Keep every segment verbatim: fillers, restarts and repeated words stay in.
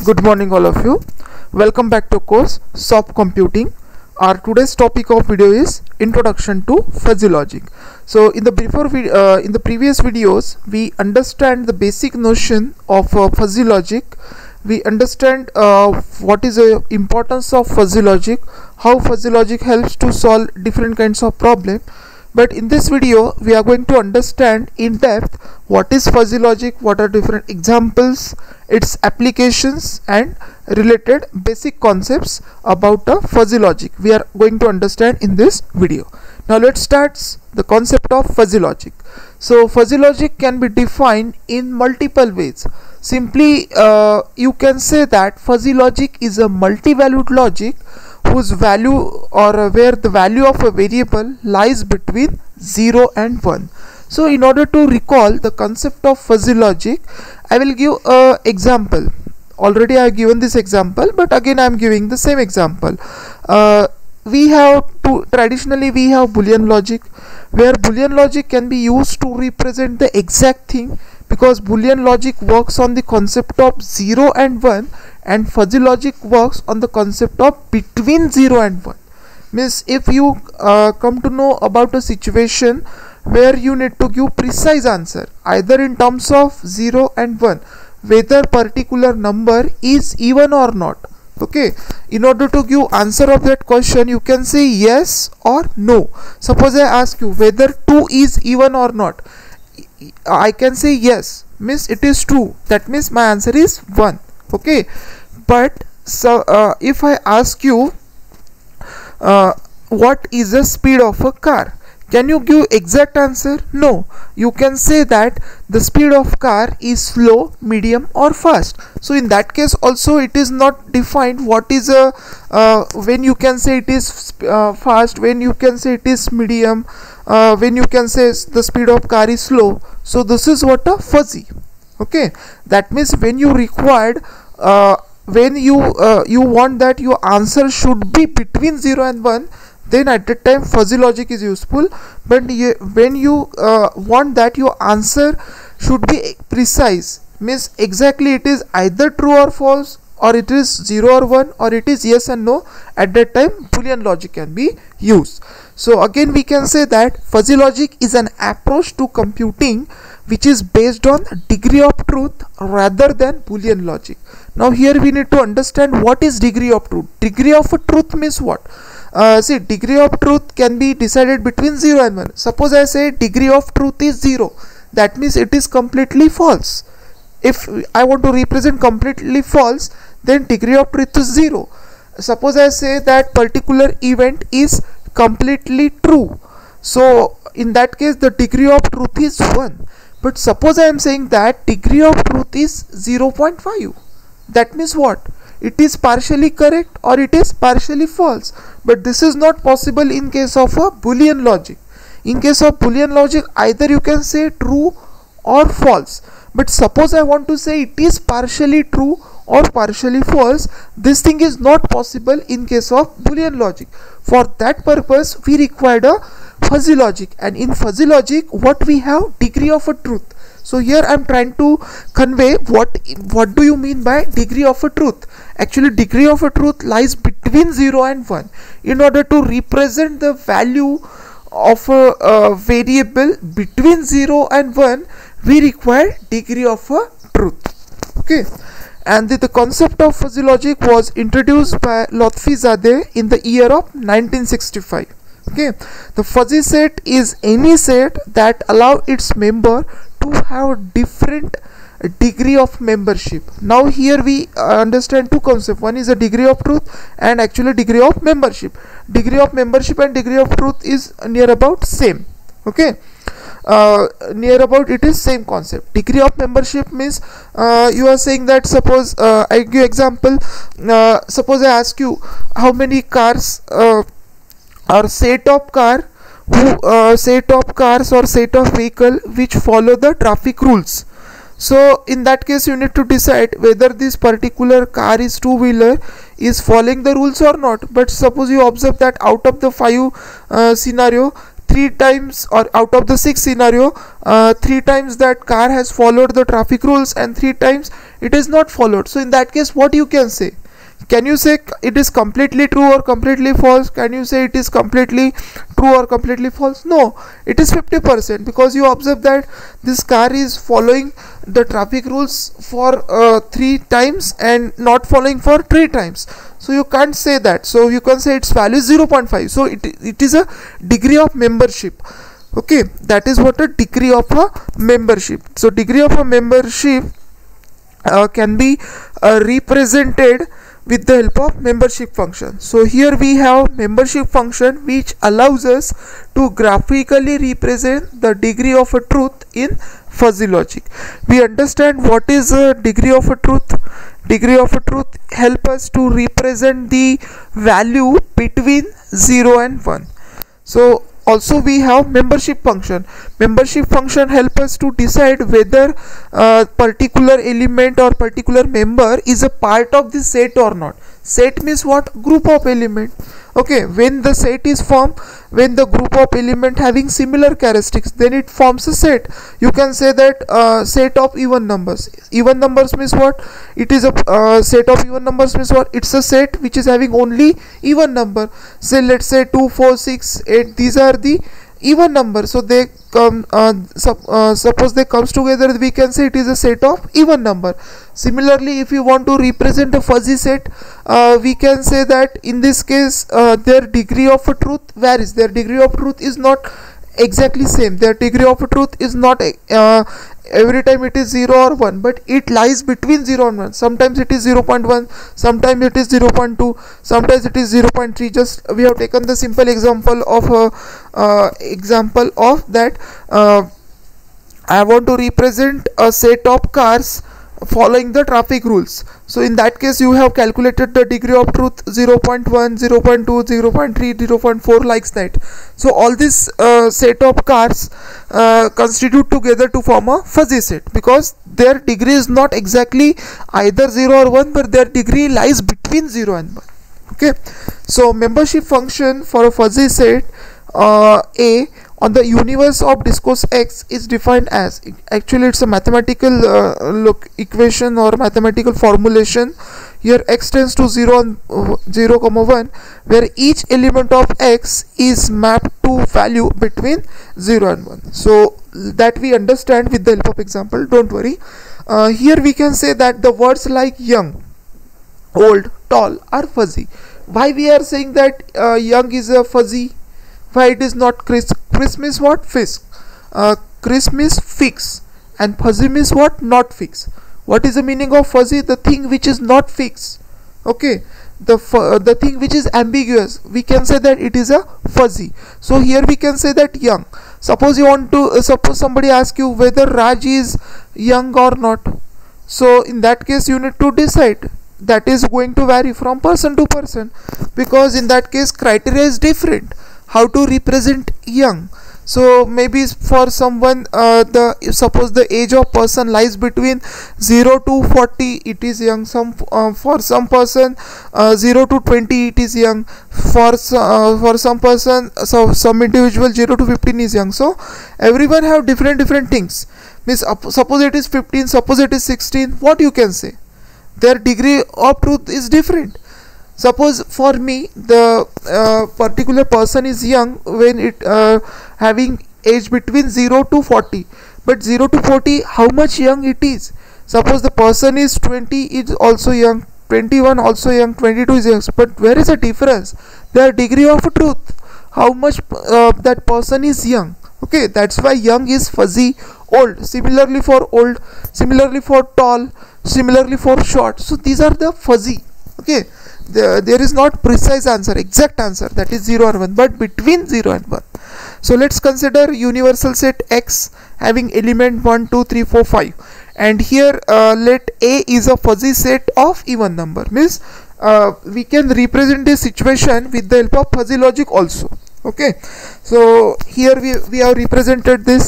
Good morning all of you. Welcome back to course Soft Computing. Our today's topic of video is Introduction to Fuzzy Logic. So in the before uh, in the previous videos we understand the basic notion of uh, fuzzy logic. We understand uh, what is the importance of fuzzy logic, how fuzzy logic helps to solve different kinds of problem. But in this video we are going to understand in depth what is fuzzy logic, what are different examples, its applications and related basic concepts about a fuzzy logic we are going to understand in this video. Now let's start the concept of fuzzy logic. So fuzzy logic can be defined in multiple ways. Simply uh, you can say that fuzzy logic is a multi-valued logic whose value or uh, where the value of a variable lies between zero and one. So in order to recall the concept of fuzzy logic, I will give an example. Already I have given this example, but again I am giving the same example. Uh, we have to traditionally we have Boolean logic, where Boolean logic can be used to represent the exact thing, because Boolean logic works on the concept of zero and one, and fuzzy logic works on the concept of between zero and one. Means if you uh, come to know about a situation where you need to give precise answer either in terms of zero and one, whether particular number is even or not. Okay, in order to give answer of that question you can say yes or no. Suppose I ask you whether two is even or not, I can say yes, means it is true, that means my answer is one. Okay, but so uh, if I ask you uh, what is the speed of a car, can you give exact answer? No, you can say that the speed of car is slow, medium or fast. So in that case also it is not defined what is a uh, when you can say it is uh, fast, when you can say it is medium, uh, when you can say the speed of car is slow. So this is what a fuzzy. Okay, that means when you required uh, when you uh, you want that your answer should be between zero and one, then at that time fuzzy logic is useful. But when you uh, want that your answer should be precise, means exactly it is either true or false, or it is zero or one, or it is yes and no, at that time Boolean logic can be used. So again we can say that fuzzy logic is an approach to computing which is based on degree of truth rather than Boolean logic. Now here we need to understand what is degree of truth. Degree of truth means what? Uh, see, degree of truth can be decided between zero and one. Suppose I say degree of truth is zero, that means it is completely false. If I want to represent completely false, then degree of truth is zero. Suppose I say that particular event is completely true, so in that case the degree of truth is one. But suppose I am saying that degree of truth is zero point five, that means what? It is partially correct or it is partially false. But this is not possible in case of a Boolean logic. In case of Boolean logic, either you can say true or false. But suppose I want to say it is partially true or partially false, this thing is not possible in case of Boolean logic. For that purpose we required a fuzzy logic, and in fuzzy logic what we have? Degree of a truth. So here I am trying to convey what what do you mean by degree of a truth. Actually degree of a truth lies between zero and one. In order to represent the value of a, a variable between zero and one, we require degree of a truth. Okay, and the, the concept of fuzzy logic was introduced by Lotfizadeh in the year of nineteen sixty-five. Okay, the fuzzy set is any set that allow its member to have different degree of membership. Now here we uh, understand two concepts. One is a degree of truth and actually degree of membership. Degree of membership and degree of truth is near about same. Okay, uh, near about it is same concept. Degree of membership means uh, you are saying that suppose uh, I give example. Uh, suppose I ask you how many cars uh, or set of car who uh, set of cars or set of vehicle which follow the traffic rules. So in that case you need to decide whether this particular car is two wheeler is following the rules or not. But suppose you observe that out of the five uh, scenario, three times, or out of the six scenario, uh, three times that car has followed the traffic rules and three times it is not followed. So in that case, what you can say? Can you say it is completely true or completely false? Can you say it is completely true or completely false? No, it is fifty percent, because you observe that this car is following the traffic rules for uh, three times and not following for three times. So you can't say that. So you can say its value is zero point five. So it, it is a degree of membership. Okay, that is what a degree of a membership. So degree of a membership uh, can be uh, represented with the help of membership function. So here we have membership function which allows us to graphically represent the degree of a truth in fuzzy logic. We understand what is a degree of a truth. Degree of a truth help us to represent the value between zero and one. So also we have membership function. Membership function help us to decide whether a particular element or particular member is a part of the set or not. Set means what? Group of element. Okay, when the set is formed, when the group of element having similar characteristics, then it forms a set. You can say that uh, set of even numbers. Even numbers means what? It is a uh, set of even numbers means what? It's a set which is having only even number. Say let's say two, four, six, eight. These are the even number. So they come uh, sup, uh, suppose they comes together, we can say it is a set of even number. Similarly, if you want to represent a fuzzy set, uh, we can say that in this case uh, their degree of a truth varies. Their degree of truth is not exactly same. Their degree of a truth is not uh, every time it is zero or one, but it lies between zero and one. Sometimes it is zero point one, sometimes it is zero point two, sometimes it is zero point three. Just we have taken the simple example of a uh, example of that uh, I want to represent a set of cars following the traffic rules. So in that case you have calculated the degree of truth zero point one, zero point two, zero point three, zero point four, like that. So all this uh, set of cars uh, constitute together to form a fuzzy set, because their degree is not exactly either zero or one, but their degree lies between zero and one. Okay, so membership function for a fuzzy set uh, A on the universe of discourse X is defined as, actually it's a mathematical uh, look equation or mathematical formulation. Here X tends to zero and uh, zero comma one, where each element of X is mapped to value between zero and one. So that we understand with the help of example, don't worry. Uh, here we can say that the words like young, old, tall are fuzzy. Why we are saying that uh, young is a fuzzy? Why it is not crisp? Crisp means what? Fixed. Uh, crisp means fixed, and fuzzy means what? Not fixed. What is the meaning of fuzzy? The thing which is not fixed. Okay, the uh, the thing which is ambiguous, we can say that it is a fuzzy. So here we can say that young. Suppose you want to uh, suppose somebody asks you whether Raj is young or not. So in that case you need to decide. That is going to vary from person to person, because in that case criteria is different. How to represent young? So maybe for someone uh, the suppose the age of person lies between zero to forty, it is young. Some uh, for some person uh, zero to twenty, it is young. For uh, for some person, so some individual zero to fifteen is young. So everyone have different different things. Means uh, suppose it is fifteen, suppose it is sixteen. What you can say? Their degree of truth is different. Suppose for me the uh, particular person is young when it uh, having age between zero to forty, but zero to forty, how much young it is? Suppose the person is twenty, is also young, twenty-one also young, twenty-two is young, but where is the difference? Their degree of truth, how much uh, that person is young. Okay, that's why young is fuzzy. Old, similarly for old, similarly for tall, similarly for short. So these are the fuzzy. Okay, the, there is not precise answer, exact answer, that is zero or one, but between zero and one. So let's consider universal set X having element one, two, three, four, five, and here uh, let A is a fuzzy set of even number. Means uh, we can represent this situation with the help of fuzzy logic also. Okay, so here we, we have represented this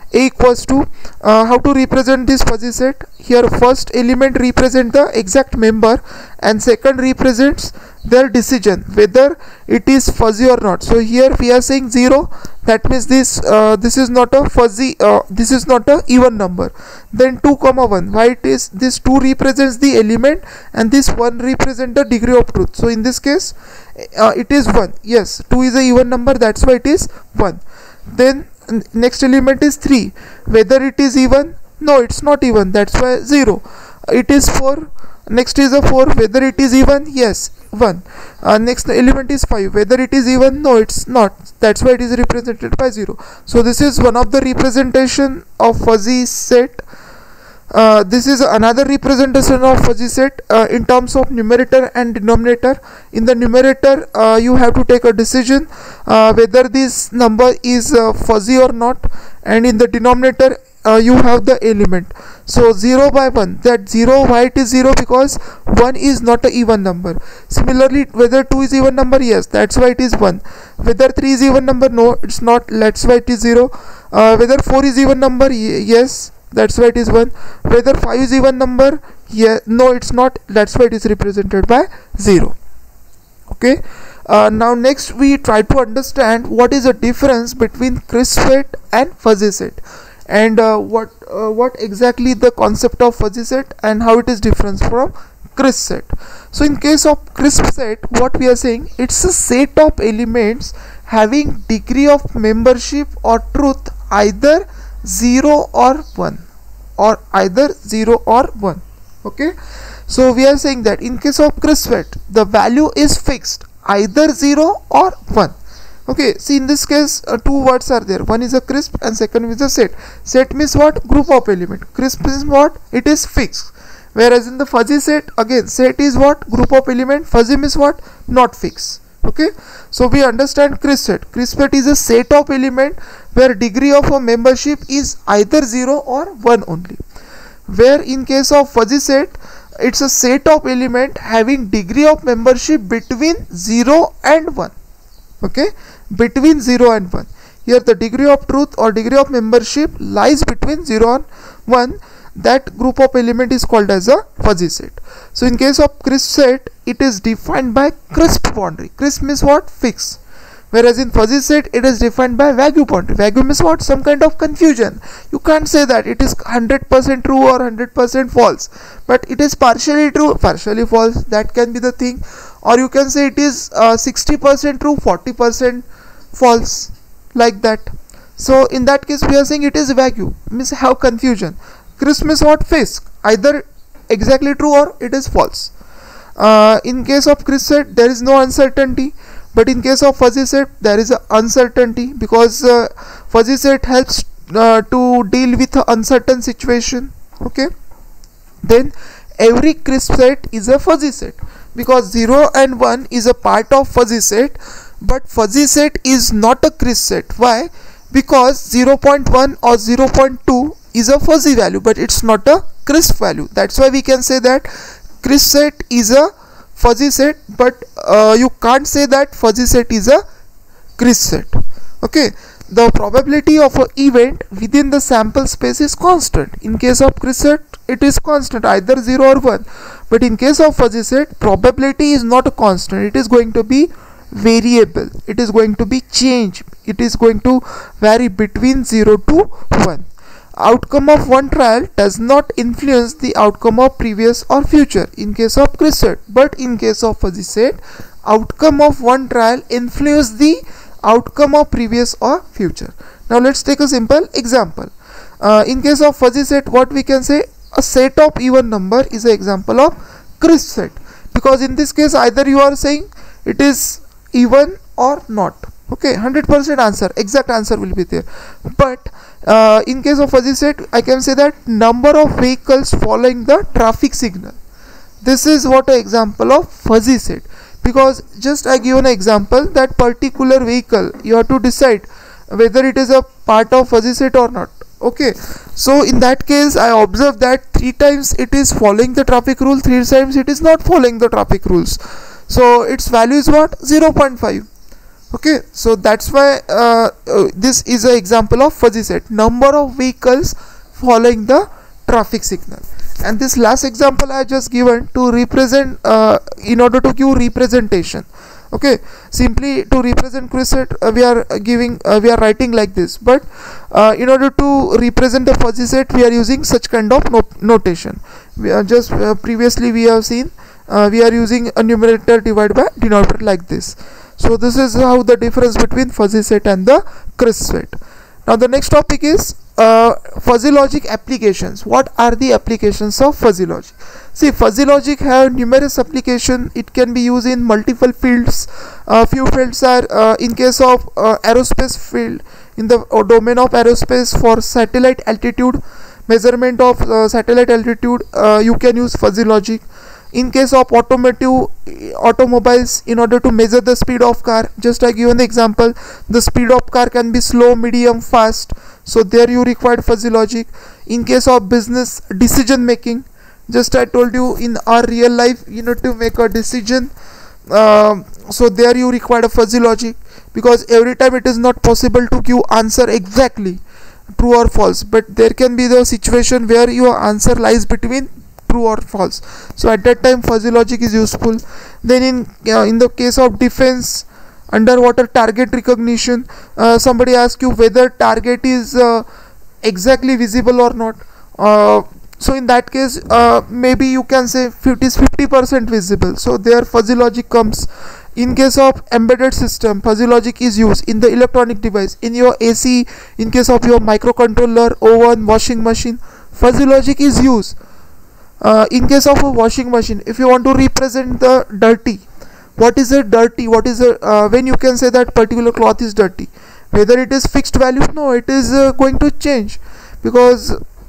A equals to uh, how to represent this fuzzy set. Here first element represent the exact member and second represents their decision whether it is fuzzy or not. So here we are saying zero, that means this uh, this is not a fuzzy, uh, this is not a even number. Then two comma one, why it is this two represents the element and this one represent the degree of truth. So in this case uh, it is one. Yes, two is a even number, that's why it is one. Then next element is three, whether it is even, no it's not even, that's why zero. It is four, next is a four, whether it is even, yes one. Uh, next element is five, whether it is even, no it's not, that's why it is represented by zero. So this is one of the representation of fuzzy set. Uh, this is another representation of fuzzy set uh, in terms of numerator and denominator. In the numerator uh, you have to take a decision uh, whether this number is uh, fuzzy or not, and in the denominator uh, you have the element. So zero by one, that zero, why it is zero, because one is not a even number. Similarly, whether two is even number, yes, that's why it is one. Whether three is even number, no it's not, that's why it is zero. Uh, whether four is even number, yes, that's why it is one. Whether five is even number, yeah, no it's not, that's why it is represented by zero. Okay, uh, now next we try to understand what is the difference between crisp set and fuzzy set, and uh, what uh, what exactly the concept of fuzzy set and how it is different from crisp set. So in case of crisp set, what we are saying, it's a set of elements having degree of membership or truth either zero or one, or either zero or one. Okay, so we are saying that in case of crisp set the value is fixed either zero or one. Okay, see in this case uh, two words are there, one is a crisp and second is a set. Set means what? Group of element. Crisp means what? It is fixed. Whereas in the fuzzy set, again set is what? Group of element. Fuzzy means what? Not fixed. Okay, so we understand crisp set. Crisp set is a set of element where degree of a membership is either zero or one only. Where in case of fuzzy set, it's a set of element having degree of membership between zero and one. Okay, between zero and one. Here the degree of truth or degree of membership lies between zero and one. That group of element is called as a fuzzy set. So in case of crisp set, it is defined by crisp boundary. Crisp means what? Fixed. Whereas in fuzzy set, it is defined by vague boundary. Vague means what? Some kind of confusion. You can't say that it is one hundred percent true or one hundred percent false, but it is partially true, partially false. That can be the thing. Or you can say it is uh, sixty percent true, forty percent false, like that. So in that case, we are saying it is vague, means have confusion. Crisp means what? Fixed, either exactly true or it is false. Uh, in case of crisp set, there is no uncertainty, but in case of fuzzy set, there is a uncertainty, because uh, fuzzy set helps uh, to deal with an uncertain situation. Okay, then every crisp set is a fuzzy set, because zero and one is a part of fuzzy set, but fuzzy set is not a crisp set. Why? Because zero point one or zero point two is a fuzzy value, but it's not a crisp value. That's why we can say that crisp set is a fuzzy set, but uh, you can't say that fuzzy set is a crisp set. Okay, the probability of an event within the sample space is constant. In case of crisp set, it is constant, either zero or one. But in case of fuzzy set, probability is not a constant. It is going to be variable. It is going to be changed. It is going to vary between zero to one. Outcome of one trial does not influence the outcome of previous or future in case of crisp set, but in case of fuzzy set, outcome of one trial influence the outcome of previous or future. Now let's take a simple example. Uh, in case of fuzzy set, what we can say, a set of even number is an example of crisp set, because in this case either you are saying it is even or not. Okay, one hundred percent answer, exact answer will be there. But uh, in case of fuzzy set, I can say that number of vehicles following the traffic signal. This is what an example of fuzzy set, because just I give an example, that particular vehicle you have to decide whether it is a part of fuzzy set or not. Okay, so in that case I observe that three times it is following the traffic rule, three times it is not following the traffic rules. So its value is what? zero point five. Okay, so that's why uh, uh, this is an example of fuzzy set, number of vehicles following the traffic signal. And this last example I just given to represent uh, in order to give representation. Okay, simply to represent crescent uh, we are giving uh, we are writing like this, but uh, in order to represent the fuzzy set we are using such kind of no notation. We are just uh, previously we have seen uh, we are using a numerator divided by denominator like this. So this is how the difference between fuzzy set and the crisp set. Now the next topic is uh, fuzzy logic applications. What are the applications of fuzzy logic? See, fuzzy logic have numerous application. It can be used in multiple fields. Uh, few fields are uh, in case of uh, aerospace field, in the uh, domain of aerospace, for satellite altitude measurement of uh, satellite altitude, uh, you can use fuzzy logic. In case of automotive automobiles, in order to measure the speed of car, just I given the example, the speed of car can be slow, medium, fast, so there you require fuzzy logic. In case of business decision making, just I told you in our real life you need to make a decision, uh, so there you require a fuzzy logic, because every time it is not possible to give answer exactly true or false, but there can be the situation where your answer lies between true or false, so at that time fuzzy logic is useful. Then in uh, in the case of defense, underwater target recognition, uh, somebody asks you whether target is uh, exactly visible or not, uh, so in that case uh, maybe you can say it is fifty percent visible, so there fuzzy logic comes. In case of embedded system, fuzzy logic is used in the electronic device, in your A C, in case of your microcontroller, oven, washing machine, fuzzy logic is used. Uh, in case of a washing machine, if you want to represent the dirty, what is a dirty, what is a uh, when you can say that particular cloth is dirty, whether it is fixed value, no, it is uh, going to change, because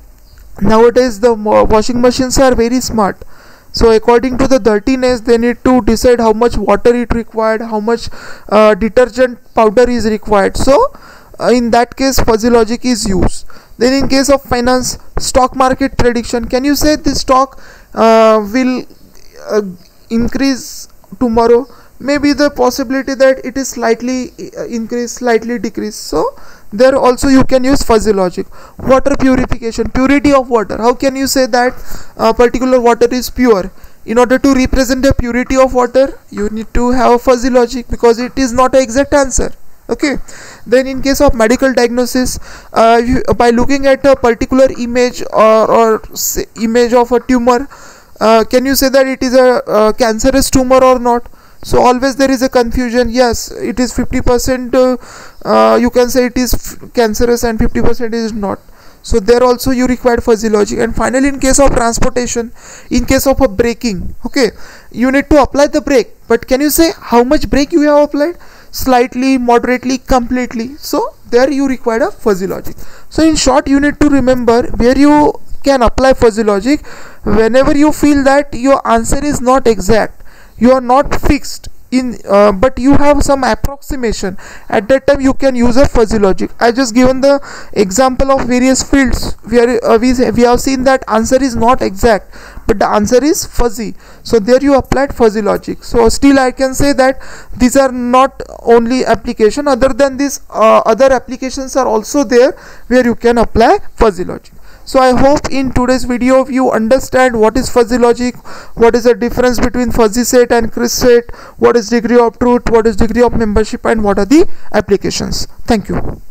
nowadays the washing machines are very smart. So according to the dirtiness, they need to decide how much water it required, how much uh, detergent powder is required. So uh, in that case fuzzy logic is used. Then in case of finance, stock market prediction, can you say this stock uh, will uh, increase tomorrow? Maybe the possibility that it is slightly uh, increase, slightly decrease, so there also you can use fuzzy logic. Water purification, purity of water, how can you say that uh, particular water is pure? In order to represent the purity of water, you need to have fuzzy logic, because it is not an exact answer. Okay, then in case of medical diagnosis, uh, you, by looking at a particular image or, or say, image of a tumor, uh, can you say that it is a uh, cancerous tumor or not? So always there is a confusion. Yes, it is fifty percent uh, uh, you can say it is cancerous and fifty percent is not. So there also you require fuzzy logic. And finally, in case of transportation, in case of a braking, okay, you need to apply the brake, but can you say how much brake you have applied? Slightly, moderately, completely. So there you require a fuzzy logic. So in short, you need to remember where you can apply fuzzy logic whenever you feel that your answer is not exact, you are not fixed in uh, but you have some approximation. At that time you can use a fuzzy logic. I just given the example of various fields where uh, we, we have seen that answer is not exact, but the answer is fuzzy, so there you applied fuzzy logic. So still I can say that these are not only application, other than this uh, other applications are also there where you can apply fuzzy logic. So I hope in today's video you understand what is fuzzy logic, what is the difference between fuzzy set and crisp set, what is degree of truth, what is degree of membership, and what are the applications. Thank you.